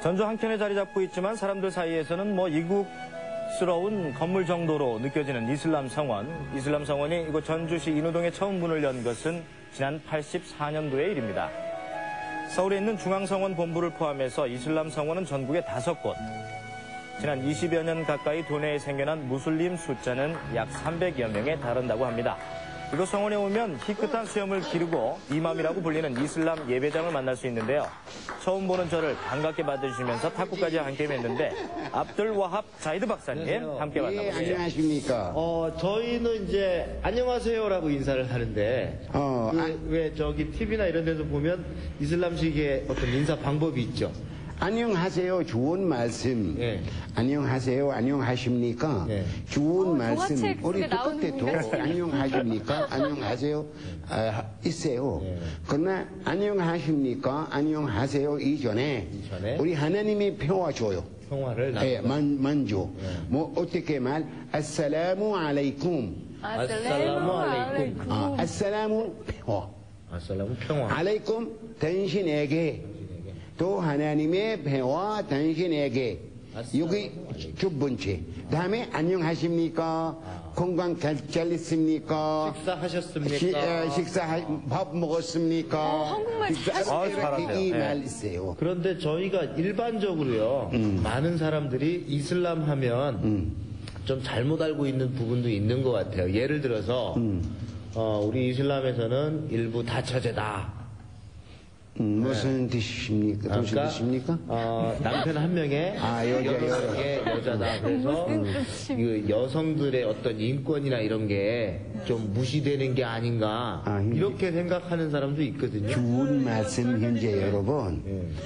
전주 한켠에 자리 잡고 있지만 사람들 사이에서는 이국스러운 건물 정도로 느껴지는 이슬람 성원. 이슬람 성원이 이곳 전주시 인호동에 처음 문을 연 것은 지난 84년도의 일입니다. 서울에 있는 중앙성원 본부를 포함해서 이슬람 성원은 전국에 5곳. 지난 20여 년 가까이 도내에 생겨난 무슬림 숫자는 약 300여 명에 달한다고 합니다. 이곳 성원에 오면 희끗한 수염을 기르고 이맘이라고 불리는 이슬람 예배장을 만날 수 있는데요. 처음 보는 저를 반갑게 받아주시면서 탁구까지 함께 했는데 압둘 와합 자이드 박사님 함께 만나보시죠. 안녕하십니까. 저희는 이제 안녕하세요라고 인사를 하는데 왜 저기 TV나 이런 데서 보면 이슬람식의 어떤 인사 방법이 있죠. 안녕하세요. 좋은 말씀. 예. 안녕하세요. 안녕하십니까. 예. 좋은 말씀. 동화책 우리 속에 나오는 똑같아도 안녕하십니까. 안녕하세요. 있어요. 예. 그러나 안녕하십니까. 안녕하세요. 이전에 우리 하나님이 평화 줘요. 평화를 예, 만줘. 어떻게 말? 아살라무 알레이쿰. 아살라무 알레이쿰. 아살라무 평화. 아살라무 평화. 알레이쿰 당신에게. 또 하나님의 평화 당신에게. 여기 두 번째. 다음에 안녕하십니까? 건강 잘 있습니까? 식사하셨습니까? 밥 먹었습니까? 한국말 잘하시네요. 이 말 있어요. 그런데 저희가 일반적으로요, 많은 사람들이 이슬람 하면 좀 잘못 알고 있는 부분도 있는 것 같아요. 예를 들어서 우리 이슬람에서는 일부 다처제다. 무슨 뜻입니까? 무슨 뜻입니까? 남편 한 명에 여자다. 그래서 여성들의 어떤 인권이나 이런 게 좀 무시되는 게 아닌가 이렇게 생각하는 사람도 있거든요. 좋은 말씀 현재 여러분.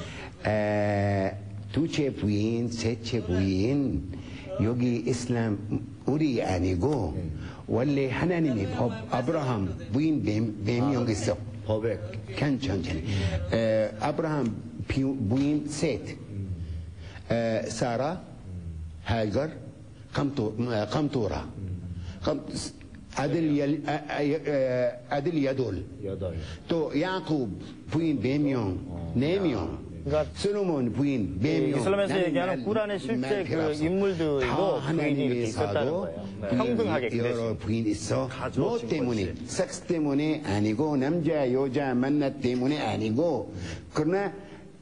두째 부인, 셋째 부인 여기 이슬람 우리 아니고 원래 하나님의 법 아브라함 부인 몇 명 있어. 괜찮잖아요. 아브라함 부인 셋, 사라, 하gar, 감토라, 아들 야돌. 또 야곱 부인 네 명. 그러니까 솔로몬 부인 네 명. 이슬람에서 얘기하는 꾸란의 실제 그 인물들도 부인이 이렇게 있었다는 거예요. 평등하게 여러 부인 있어. 뭐 때문에, 섹스 때문에 아니고 남자 여자 만나 때문에 아니고 그러나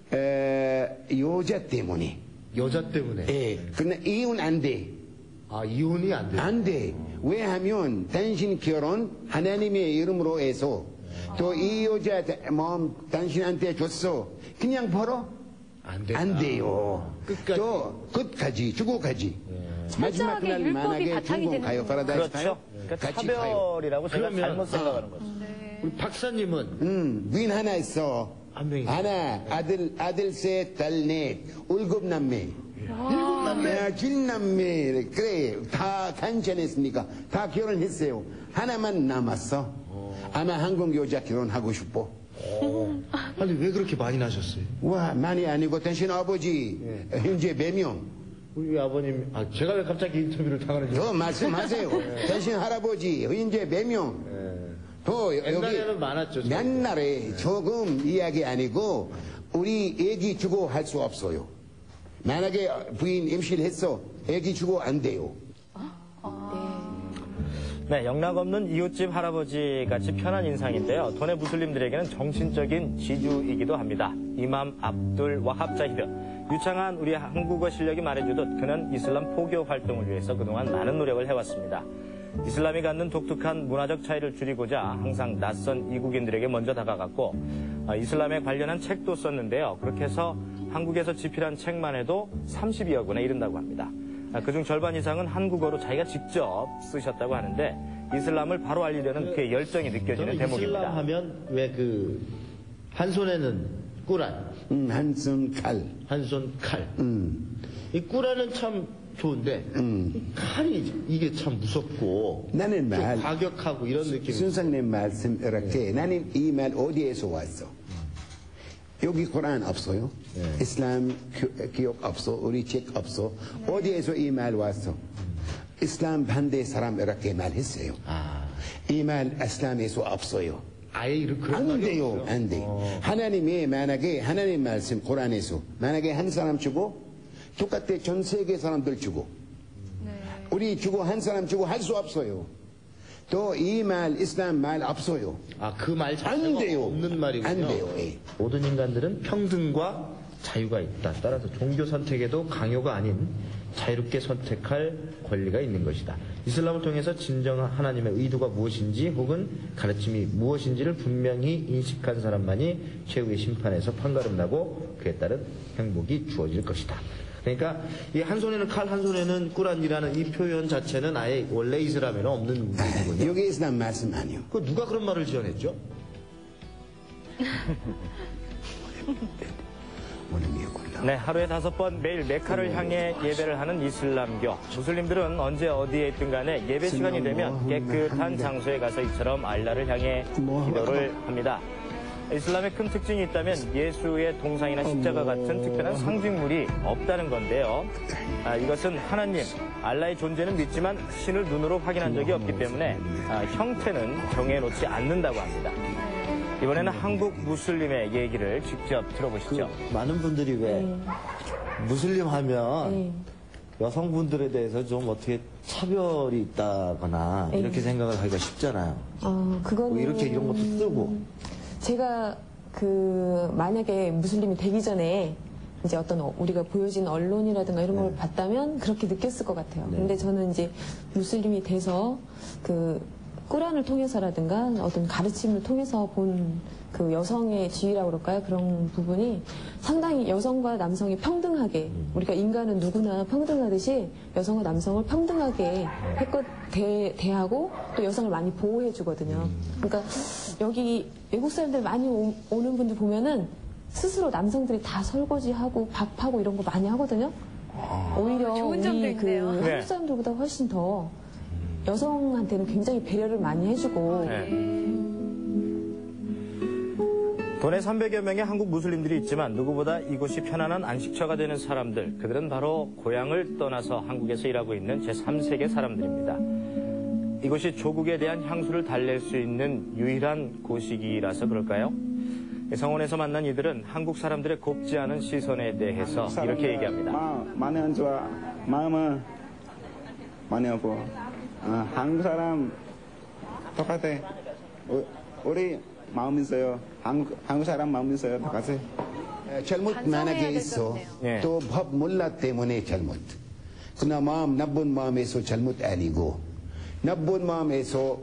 여자 때문에. 예. 그러나 이혼 안 돼. 이혼이 안 돼. 안 돼. 왜하면 당신 결혼 하나님의 이름으로 해서 또 이 여자 마음 당신한테 줬어. 그냥 벌어? 안 돼요. 끝까지, 죽어가지. 마지막 날 만약에 중공 가요, 파라다이스 가요? 그렇죠. 차별이라고 제가 잘못 생각하는 거죠. 우리 박사님은? 부인 하나 있어. 하나, 아들 셋, 딸 넷, 7남매. 7남매? 7남매. 그래, 다 괜찮았으니까. 다 결혼했어요. 하나만 남았어. 아마 한국 여자 결혼하고 싶어. 아니 왜 그렇게 많이 나셨어요? 와, 많이 아니고 당신 아버지 현재 몇 명? 우리 아버님, 제가 왜 갑자기 인터뷰를 당하는지. 저 말씀하세요. 당신 할아버지 현재 몇 명? 또 옛날에는 여기 많았죠. 옛날에 조금 이야기 아니고 우리 애기 주고 할 수 없어요. 만약에 부인 임신했어, 애기 주고 안 돼요. 네, 영락 없는 이웃집 할아버지 같이 편한 인상인데요. 도내 무슬림들에게는 정신적인 지주이기도 합니다. 이맘 압둘 와합 자히드. 유창한 우리 한국어 실력이 말해주듯 그는 이슬람 포교 활동을 위해서 그동안 많은 노력을 해왔습니다. 이슬람이 갖는 독특한 문화적 차이를 줄이고자 항상 낯선 이국인들에게 먼저 다가갔고 이슬람에 관련한 책도 썼는데요. 그렇게 해서 한국에서 집필한 책만 해도 30여 권에 이른다고 합니다. 그중 절반 이상은 한국어로 자기가 직접 쓰셨다고 하는데 이슬람을 바로 알리려는 그의 열정이 느껴지는 대목입니다. 이슬람 하면 왜 한 손에는 꾸란, 한 손 칼. 한 손 칼. 이 꾸란은 참 좋은데 칼이 이게 참 무섭고 나는 좀 과격하고 이런 느낌. 순상님 말씀 이렇게 나는 이 말 어디에서 왔어? 여기 꾸란 없어요. 이슬람 기억 없어. 우리 책 없어. 어디에서 이 말 왔어? 이슬람 반대 사람 이렇게 말했어요. 이 말 이슬람에서 없어요. 아예 그런 안 말이 돼요, 없어요. 안 돼요. 하나님이 만약에 하나님 말씀 고란에서 만약에 한 사람 주고 똑같아 전 세계 사람들 주고 우리 주고 한 사람 주고 할 수 없어요. 또 이 말 이슬람 말 없어요. 그 말 안 자체가 돼요. 없는 말이군요. 안 돼요. 예. 모든 인간들은 평등과 자유가 있다. 따라서 종교 선택에도 강요가 아닌 자유롭게 선택할 권리가 있는 것이다. 이슬람을 통해서 진정한 하나님의 의도가 무엇인지 혹은 가르침이 무엇인지를 분명히 인식한 사람만이 최후의 심판에서 판가름 나고 그에 따른 행복이 주어질 것이다. 그러니까 이 한 손에는 칼, 한 손에는 꾸란이라는 이 표현 자체는 아예 원래 이슬람에는 없는 얘기군요. 여기 이슬람 말씀 아니요. 그 누가 그런 말을 지어냈죠? 네, 하루에 5번 매일 메카를 향해 예배를 하는 이슬람교. 무슬림들은 언제 어디에 있든 간에 예배 시간이 되면 깨끗한 장소에 가서 이처럼 알라를 향해 기도를 합니다. 이슬람의 큰 특징이 있다면 예수의 동상이나 십자가 같은 특별한 상징물이 없다는 건데요. 이것은 하나님, 알라의 존재는 믿지만 신을 눈으로 확인한 적이 없기 때문에 형태는 정해놓지 않는다고 합니다. 이번에는 한국 무슬림의 얘기를 직접 들어보시죠. 많은 분들이 왜 무슬림 하면 여성분들에 대해서 좀 어떻게 차별이 있다거나 이렇게 생각을 하기가 쉽잖아요. 그거는 뭐 이렇게 이런 것도 뜨고. 제가 만약에 무슬림이 되기 전에 이제 어떤 우리가 보여진 언론이라든가 이런 걸 봤다면 그렇게 느꼈을 것 같아요. 근데 저는 이제 무슬림이 돼서 꾸란을 통해서라든가 어떤 가르침을 통해서 본 그 여성의 지위라고 그럴까요? 그런 부분이 상당히 여성과 남성이 평등하게 우리가 인간은 누구나 평등하듯이 여성과 남성을 평등하게 대하고 또 여성을 많이 보호해 주거든요. 그러니까 여기 외국 사람들 많이 오는 분들 보면은 스스로 남성들이 다 설거지하고 밥하고 이런 거 많이 하거든요. 오히려 좋은 점도 우리 있네요. 한국 사람들보다 훨씬 더 여성한테는 굉장히 배려를 많이 해주고 도내 300여 명의 한국 무슬림들이 있지만 누구보다 이곳이 편안한 안식처가 되는 사람들, 그들은 바로 고향을 떠나서 한국에서 일하고 있는 제3세계 사람들입니다. 이곳이 조국에 대한 향수를 달랠 수 있는 유일한 곳이기라서 그럴까요? 성원에서 만난 이들은 한국 사람들의 곱지 않은 시선에 대해서 이렇게 얘기합니다. 마음은 좋아, 마음은 많이 없고 한국 사람 똑같아. 우리 마음 있어요. 한국 사람 마음 있어요. 똑같아. 잘못 만약에 있어. 또 법 몰라 때문에 잘못. 그러나 나쁜 마음에서 잘못 아니고 나쁜 마음에서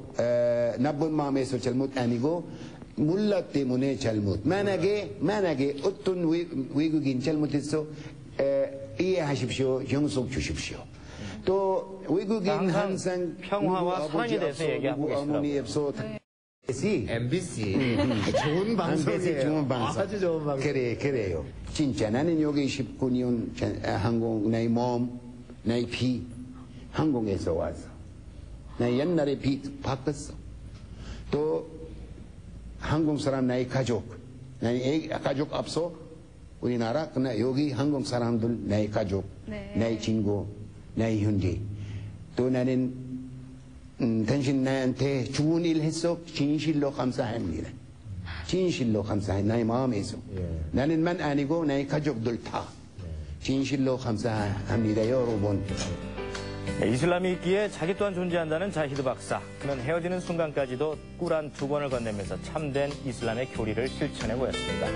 잘못 아니고 몰라 때문에 잘못. 만약에 어떤 외국인 잘못했어 이해하십시오. 영속 주십시오. 또 외국인 항상 평화와 사랑에 대해서 얘기하고 계시더라고요. MBC 좋은 방송이에요. 좋은 방송. 아주 좋은 방송. 그래요. 진짜 나는 여기 19년 한국 나의 몸, 나의 피 한국에서 와서 나 옛날에 피 바꿨어. 또 한국 사람 나의 가족, 나의 가족 없어 우리나라. 그러나 여기 한국 사람들 나의 가족, 나의 친구, 나의 형제. 또 나는 당신 나한테 좋은 일 했어. 진실로 감사합니다. 진실로 감사해. 나의 마음에서. 나는만 아니고 나의 가족들 다. 진실로 감사합니다. 여러분. 이슬람이 있기에 자기 또한 존재한다는 자히드 박사. 그는 헤어지는 순간까지도 꾸란 2권을 건네면서 참된 이슬람의 교리를 실천해 보였습니다.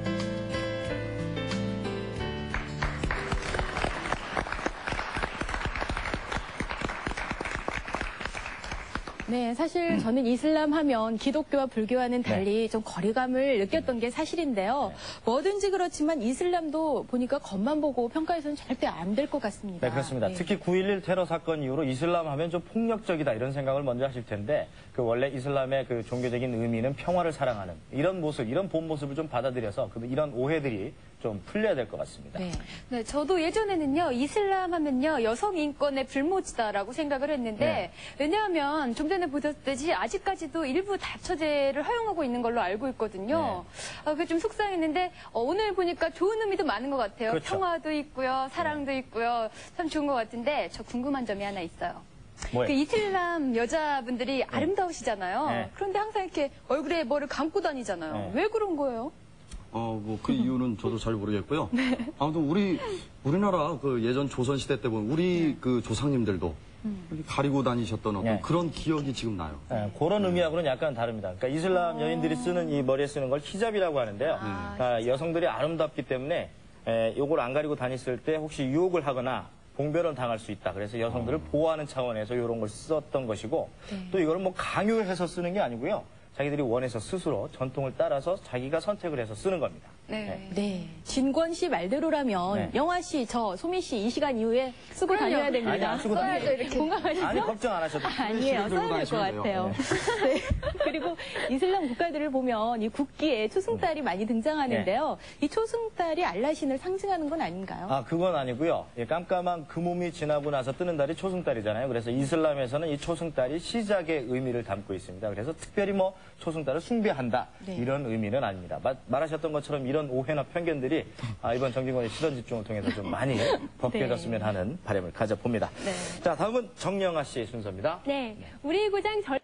네, 사실 저는 이슬람 하면 기독교와 불교와는 달리 좀 거리감을 느꼈던 게 사실인데요. 뭐든지 그렇지만 이슬람도 보니까 겉만 보고 평가해서는 절대 안 될 것 같습니다. 네, 그렇습니다. 특히 9.11 테러 사건 이후로 이슬람 하면 좀 폭력적이다 이런 생각을 먼저 하실 텐데 원래 이슬람의 종교적인 의미는 평화를 사랑하는 이런 모습, 이런 본 모습을 좀 받아들여서 이런 오해들이 좀 풀려야 될 것 같습니다. 네, 저도 예전에는요, 이슬람 하면요, 여성 인권의 불모지다라고 생각을 했는데, 왜냐하면 좀 전에 보셨듯이 아직까지도 일부 다처제를 허용하고 있는 걸로 알고 있거든요. 그게 좀 속상했는데, 오늘 보니까 좋은 의미도 많은 것 같아요. 그렇죠. 평화도 있고요, 사랑도 있고요. 참 좋은 것 같은데, 저 궁금한 점이 하나 있어요. 뭐예요? 그 이슬람 여자분들이 아름다우시잖아요. 네. 그런데 항상 이렇게 얼굴에 뭐를 감고 다니잖아요. 네. 왜 그런 거예요? 뭐 그 이유는 저도 잘 모르겠고요. 아무튼 우리나라 그 예전 조선 시대 때 보면 우리 그 조상님들도 이렇게 가리고 다니셨던 어떤 네. 그런 기억이 지금 나요. 예, 그런 의미하고는 약간 다릅니다. 그러니까 이슬람 여인들이 쓰는 이 머리에 쓰는 걸 히잡이라고 하는데요. 그러니까 여성들이 아름답기 때문에 요걸 안 가리고 다녔을 때 혹시 유혹을 하거나 봉변을 당할 수 있다. 그래서 여성들을 보호하는 차원에서 이런 걸 썼던 것이고 또 이걸 뭐 강요해서 쓰는 게 아니고요. 자기들이 원해서 스스로 전통을 따라서 자기가 선택을 해서 쓰는 겁니다. 네. 네. 진권 씨 말대로라면 네. 영화 씨, 저 소미 씨 이 시간 이후에 쓰고 다녀야 됩니다. 아니, 안 쓰고 써야죠, 이렇게. 공감하시죠? 아니, 걱정 안 하셔도 돼요. 아니에요. 들고 써야 될 것 다니시면 돼요. 같아요. 네. 그리고 이슬람 국가들을 보면 이 국기에 초승달이 많이 등장하는데요. 이 초승달이 알라신을 상징하는 건 아닌가요? 아, 그건 아니고요. 예, 깜깜한 그 몸이 지나고 나서 뜨는 달이 초승달이잖아요. 그래서 이슬람에서는 이 초승달이 시작의 의미를 담고 있습니다. 그래서 특별히 뭐 초승달을 숭배한다. 네. 이런 의미는 아닙니다. 말하셨던 것처럼 이런 오해나 편견들이 이번 정진권의 시선 집중을 통해서 좀 많이 벗겨졌으면 하는 바람을 가져봅니다. 자, 다음은 정영아 씨 순서입니다. 네, 우리 고장